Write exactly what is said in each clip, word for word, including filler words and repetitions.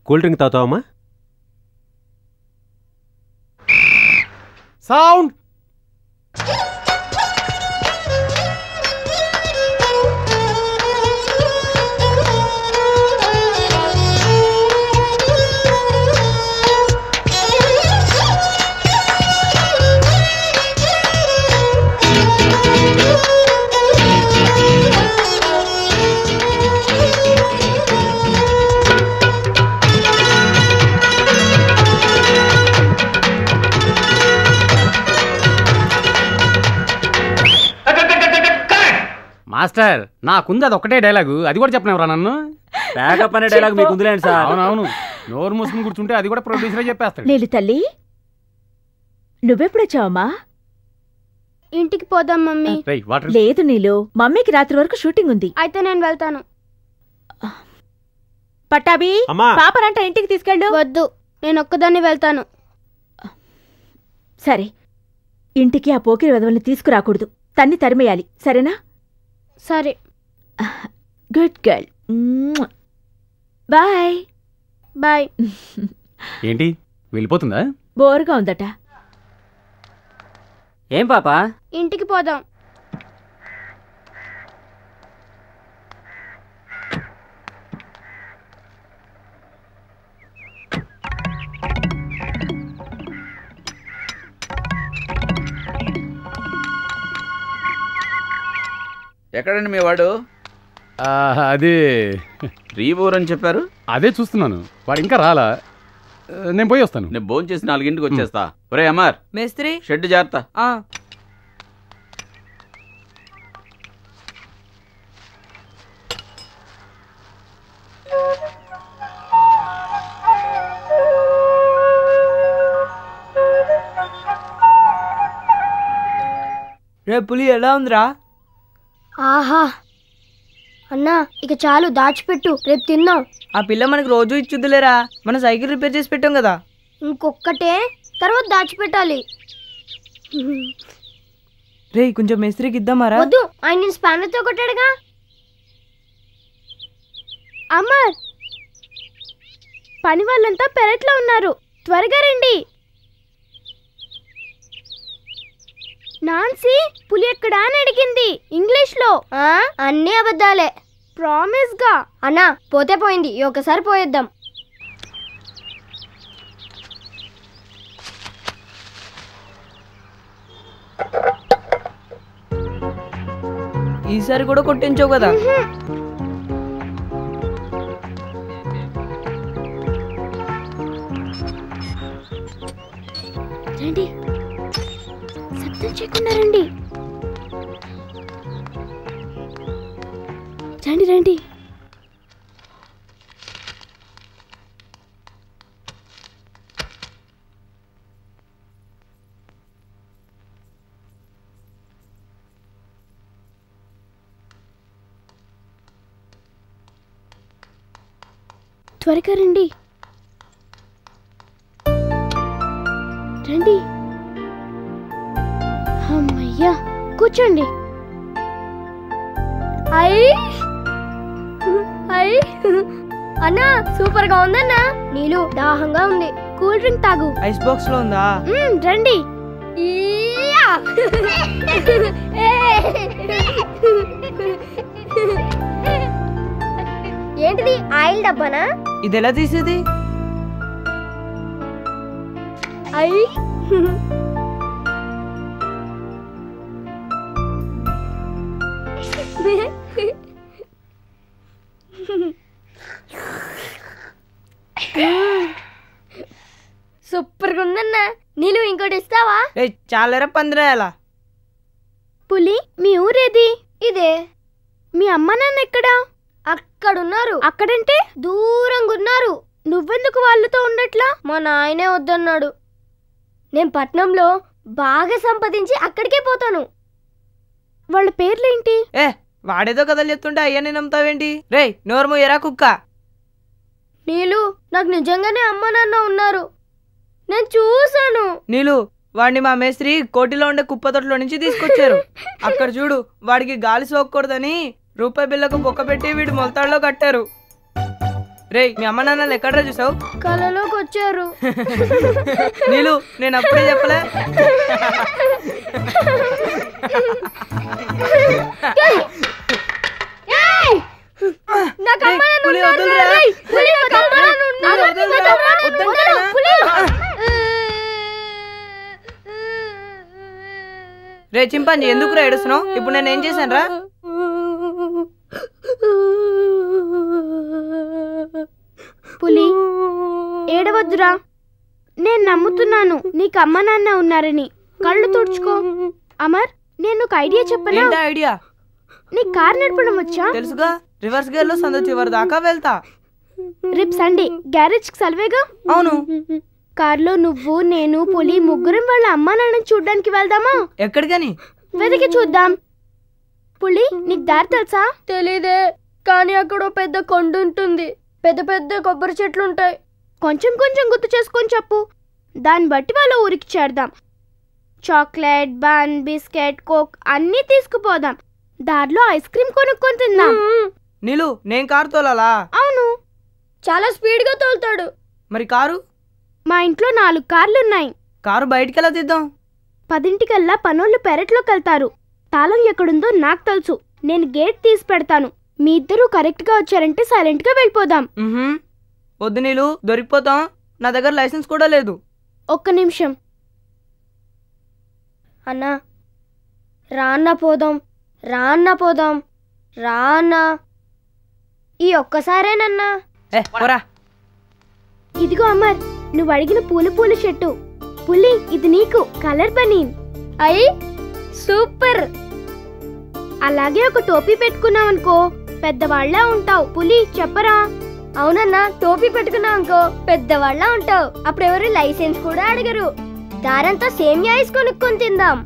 Cool drink తాగుతావమ్మా? Sound. Master నాకుంది అది ఒకటే డైలాగు, అది కూడా చెప్పనివ్వరా నన్ను? ప్యాకప్ అనే డైలాగ్ మీకు ఉందిలేండి సార్. అవునవును, నోరు మూసుకుని కూర్చుంటే అది కూడా ప్రొడ్యూసరే చెప్పేస్తాడు. లేదు తల్లి, నువ్వెప్పుడొచ్చావమ్మా? ఇంటికి పోదాం మమ్మీ. లేదు నీలు, మమ్మీకి రాత్రి వరకు షూటింగ్ ఉంది. అయితే నేను వెళ్తాను. పట్టాభి, పాపనంట ఇంటికి తీసుకెళ్ళు. వద్దు, నేను ఒక్కదాన్ని వెళ్తాను. సరే, ఇంటికి ఆ పోకిరి వెధవల్ని తీసుకురాకూడదు, తన్ని తరిమేయాలి, సరేనా? సరే. Good girl. Bye bye. ఏంటి వెళ్ళిపోతుందా? బోరుగా ఉందట. ఏం పాపా? ఇంటికి పోదాం. ఎక్కడండి మీ వాడు? అది రీబోర్ అని చెప్పారు. అదే చూస్తున్నాను, వాడు ఇంకా రాలా. నేను పోయి వస్తాను. నేను భోజనం చేసి నాలుగింటికి వచ్చేస్తా. ఒరే అమర్, మేస్త్రి షెడ్ జాగ్రత్త. రే పులి ఎలా ఉందిరా? ఆహా అన్నా, ఇక చాలు, దాచిపెట్టు, రేపు తిన్నాం. ఆ పిల్ల మనకు రోజు ఇచ్చుద్దులేరా, మన సైకిల్ రిపేర్ చేసి పెట్టాం కదా. ఇంకొక్కటే, తర్వాత దాచిపెట్టాలి. రే కొంచెం మేస్త్రికి ఇద్దామారా? వద్దు, ఆయన స్పానర్తో కొట్టాడుగా. అమర్, పని వాళ్ళంతా పెరట్లో ఉన్నారు, త్వరగా రండి. నాన్సీ పులి ఎక్కడా అని అడిగింది ఇంగ్లీష్ లో. అన్ని అబద్ధాలే. ప్రామిస్ గా. అన్నా పోతే పోయింది, ఒకసారి పోయేద్దాం. ఈసారి కూడా కొట్టించావు కదా. రండి, శబ్దం చేయకుండా రండి. రండి రండి. త్వరగా రండి రండి. అమ్మయ్యా, కూర్చోండి. అయ్యి అయ్యి అన్నా, సూపర్ గా ఉందన్నా. నీళ్ళు దాహంగా ఉంది, కూల్ డ్రింక్ తాగు. ఐస్ బాక్స్ లో ఉందా? రండి. ఏంటిది, ఆయిల్ డబ్బానా? ఇది ఎలా తీసేది? అయ్యి సూపర్ గా ఉందన్నా. నీళ్ళు ఇంకోటి ఇస్తావా? చాలరా పందిరేయాలా? పులి, మీ ఊరేది? ఇదే. మీ అమ్మ నాన్న ఎక్కడా? అక్కడున్నారు. అక్కడంటే దూరంగా ఉన్నారు. నువ్వెందుకు వాళ్ళతో ఉండట్లా? మా నాయనే వద్దన్నాడు. నేను పట్నంలో బాగా సంపాదించి అక్కడికే పోతాను. వాళ్ళ పేర్లేంటి? ఏ వాడేదో కథలు చెప్తుంటే అయ్యని నమ్ముతావేంటి? రే నోర్ము ఎరా కుక్క. నీలు, నాకు నిజంగానే అమ్మ నాన్న ఉన్నారు, నేను చూసాను. నీలు, వాడిని మా మేస్త్రి కోటిలో ఉండే కుప్పతొట్లో నుంచి తీసుకొచ్చారు. అక్కడ చూడు, వాడికి గాలి సోకూడదని రూపాయి బిల్లకు బొక్క పెట్టి వీడు మొలతాడులో కట్టారు. రే మీ అమ్మ నాన్నలు ఎక్కడ చూసావు? కలలోకి వచ్చారు. నీళ్ళు నేను అప్పుడే చెప్పలే. పులి వదులురా. రే చింపాంజీ ఎందుకు రా ఏడుస్తున్నావు? ఇప్పుడు నేను ఏం చేశాను రా? పులి ఏడవద్దురా, నేను నమ్ముతున్నాను నీకు అమ్మ నాన్న ఉన్నారని. కళ్ళు తుడుచుకో. అమర్, నేను ఒక ఐడియా చెప్పనా? ఏంటా ఐడియా? నీకు కార్ నడపడం వచ్చా? తెలుసుగా, రివర్స్ గేర్ లో సందు చివరి దాకా వెళ్తా. రేపు సండే గ్యారేజ్ కి సెలవేగా? అవును. కార్లో నువ్వు, నేను, పులి ముగ్గురం వాళ్ళ అమ్మా నాన్నని చూడ్డానికి వెళ్దామా? ఎక్కడికని? వెతికి చూద్దాం. పులి, నీకు దారి తెలుసా? తెలీదే, కానీ అక్కడ పెద్ద కొండ ఉంటుంది, పెద్ద పెద్ద కొబ్బరి చెట్లు ఉంటాయి. కొంచెం కొంచెం గుర్తు చేసుకొని చెప్పు, దాన్ని బట్టి వాళ్ళ ఊరికి చేరదాం. చాక్లెట్, బన్, బిస్కెట్, కోక్ అన్నీ తీసుకుపోదాం. దారిలో ఐస్ క్రీమ్ కొనుక్కొని తిందాం. నీలు నేను కారు తోలాలా? అవును, చాలా స్పీడ్ గా తోలుతాడు. మరి కారు? మా ఇంట్లో నాలుగు కార్లున్నాయి. కారు బయటికెలా తీద్దాం? పదింటికల్లా పనోళ్ళు పెరట్లోకి వెళ్తారు. తాళం ఎక్కడుందో నాకు తెలుసు, నేను గేట్ తీసి పెడతాను. మీ ఇద్దరు కరెక్ట్ గా వచ్చారంటే సైలెంట్ గా వెళ్ళిపోదాం. వద్దు నీలు, దొరికిపోతాం. నా దగ్గర లైసెన్స్ కూడా లేదు. ఒక్క నిమిషం అన్నా. రాన్న పోదాం, రాన్న పోదాం, రాన్న. ఈ ఒక్కసారేనన్నా. ఏ పోరా. ఇదిగో అమర్, నువ్వు అడిగిన పూల పూల చెట్టు. పులి, ఇది నీకు కలర్ బనీన్. అయ్యి సూపర్. అలాగే ఒక టోపీ పెట్టుకున్నావనుకో పెద్దవాళ్ళ ఉంటావు. పులి చెప్పరా? అవునన్నా, టోపీ పెట్టుకున్నావనుకో పెద్దవాళ్ళ ఉంటావు. అప్పుడెవరు లైసెన్స్ కూడా అడగరు. దారంతా సేమియా ఐస్ కొనుక్కొని తిందాం.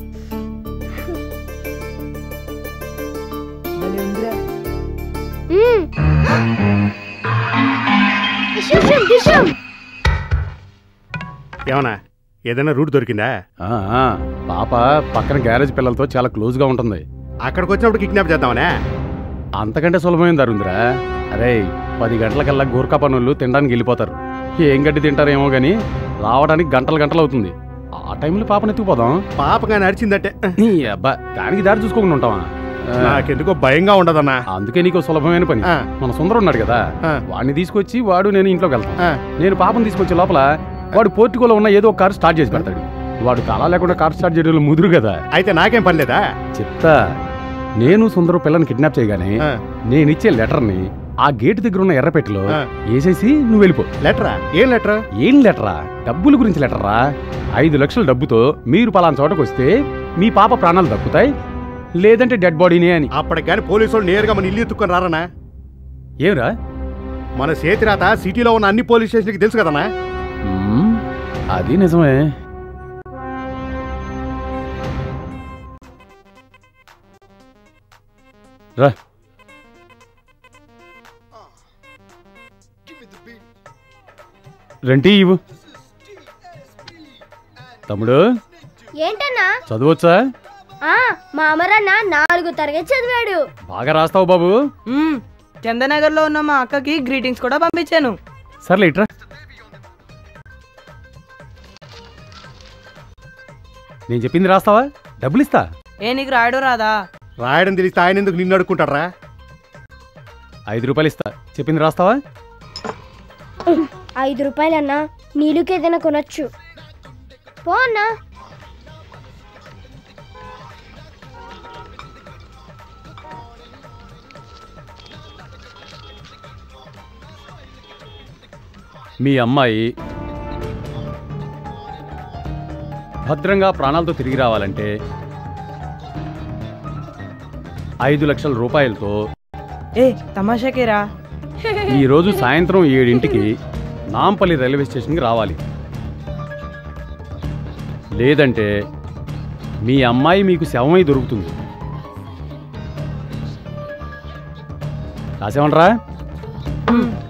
ఏమన్నా ఏదైనా రూట్ దొరికిందా? ఆ, ఆ, పాప పక్కన గ్యారేజ్ పిల్లలతో చాలా క్లోజ్గా ఉంటుంది. అక్కడికి వచ్చినప్పుడు కిడ్నాప్ చేద్దామనే. అంతకంటే సులభమైన దారుందిరా. అరే, పది గంటలకల్లా గూర్ఖా పనులు తినడానికి వెళ్ళిపోతారు. ఏం గడ్డి తింటారేమో గాని రావడానికి గంటలు గంటలు అవుతుంది. ఆ టైంలో పాపను ఎత్తుకుపోదాం. పాపగా నడిచిందంటే నీ అబ్బా, దానికి దారి చూసుకోకుండా ఉంటావా? నాకెందుకో భయంగా ఉండదన్నా. అందుకే నీకు సులభమైన పని. మన సుందరం ఉన్నాడు కదా, వాడిని తీసుకొచ్చి వాడు నేను ఇంట్లోకి వెళ్తాను. నేను పాపను తీసుకొచ్చే లోపల వాడు పోర్టుకోలో ఉన్న ఏదో ఒక కారు స్టార్ట్ చేసి పెడతాడు. వాడు తలా లేకుండా కారు స్టార్ట్ చేయడంలో ముదురు కదా. అయితే నాకేం పర్లేదా? చెప్తా. నేను సుందరం పిల్లని కిడ్నాప్ చేయగానే నేనిచ్చే లెటర్ని ఆ గేటు దగ్గర ఉన్న ఎర్రపెట్టిలో వేసేసి నువ్వు వెళ్ళిపో. లెటరా? ఏం లెటరా? ఏం లెటరా? డబ్బుల గురించి లెటరా. ఐదు లక్షల డబ్బుతో మీరు పలానా చోటకు వస్తే మీ పాప ప్రాణాలు దక్కుతాయి, లేదంటే డెడ్ బాడీనే అని. అప్పటికి కానీ పోలీసు వాళ్ళు నేరుగా మన ఇల్లు ఎత్తుకొని రారనా? ఏమిరా? మన చేతిరాత సిటీలో ఉన్న అన్ని పోలీస్ స్టేషన్కి తెలుసు కదనా? అది నిజమే. రా. రెంటీ ఇవ్వు. తమ్ముడు ఏంటన్నా? చదవచ్చా? మా అమరన్న నాలుగు తరగతి చదివాడు. బాగా రాస్తావు బాబు. చందనగర్ లో ఉన్న మా అక్కకి గ్రీటింగ్స్ కూడా పంపించాను. సర్లే ఇట్రా. నేను చెప్పింది రాస్తావా? డబ్బులు ఇస్తా. ఏ నీకు రాయడం రాదా? రాయడం తెలిస్తే ఆయన ఎందుకు నిన్ను అడుక్కుంటారా? ఐదు రూపాయలు ఇస్తా. చెప్పింది రాస్తావా? ఐదు రూపాయలన్నా, నీళ్ళకి ఏదైనా కొనొచ్చు. పో అన్నా. మీ అమ్మాయి భద్రంగా ప్రాణాలతో తిరిగి రావాలంటే ఐదు లక్షల రూపాయలతో ఏ తమాషాకేరా ఈరోజు సాయంత్రం ఏడింటికి నాంపల్లి రైల్వే స్టేషన్కి రావాలి. లేదంటే మీ అమ్మాయి మీకు శవమై దొరుకుతుంది. రాసేమంటారా?